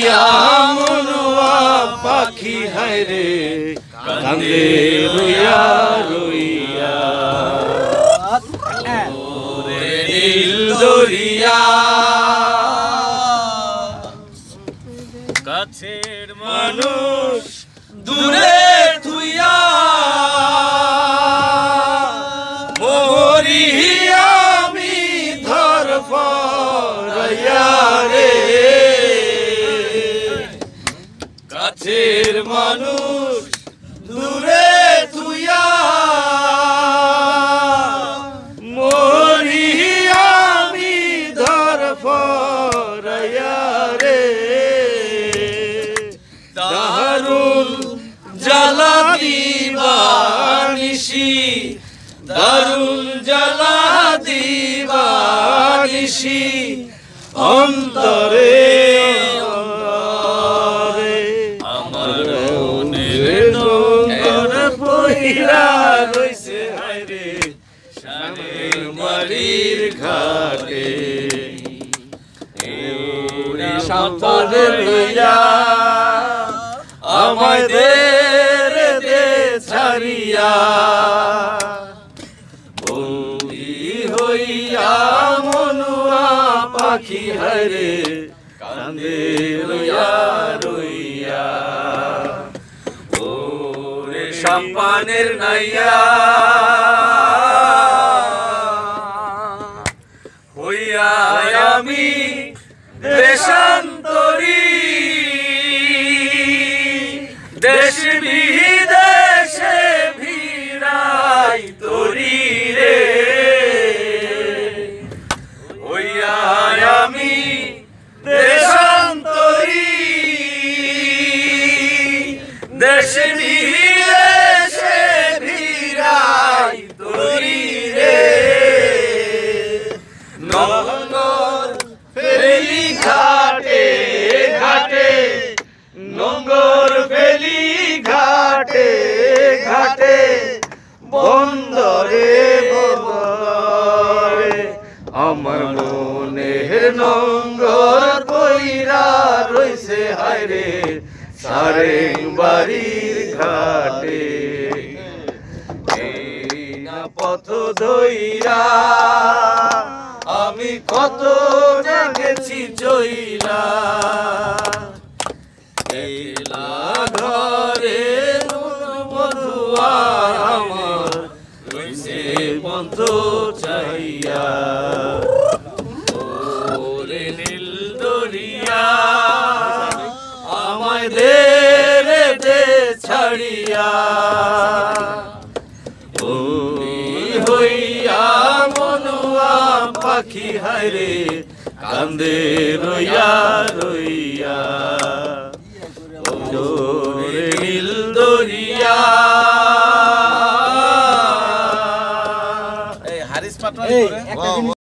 হইয়া মনুয়া পাখি হায় রে কান্দে রইয়া রইয়া ওরে নীল দরিয়া কাছের মানুষ দূরে থুইয়া মরি আমি ধরফরাইয়া রে কাছের মানুষ দূরে থুইয়া মরি আমি ধরফরাইয়া রে দারুল জ্বালা দিবানিশি দারুল জ্বালা দিবানিশি অন্তরে আমার মনের নঙ্গর পইরা রইছে হায় রে শানের মারির ঘাটে ওরে সাঁতারের লইয়া আমায় দে ছাড়িয়া বন্দি হইয়া মনুয়া পাখি হায় রে কান্দে রইয়া রইয়া ওরে সম্পানের নাইয়া হইয়া আমি দেশান্তরী দেশ বিদেশে ভিড়াই তোরি রে হইয়া আমি দেশান্তরী দেশ বিদেশে ভিড়াই তোরি রে নঙ্গর ফেলি ঘাটে ঘাটে নঙ্গর ফেলি ঘাটে ঘাটে বন্দরে বন্দরে আমার মনের নঙ্গর পইরা রইছে হায় রে সারেং বাড়ির ঘাটে এই না পথ ধইরা আমি কত দেখেছি জইরা এলা ঘরে মধুয়া আমার রইছে পন্থ চাইয়া ওরে নীল দরিয়া আমায় দে রে দে ছাড়িয়া ওই হইয়া মনুয়া পাখি হায় রে কান্দে রইয়া রইয়া ওরে নীল দরিয়া এই হারিস পাটওয়ারি করে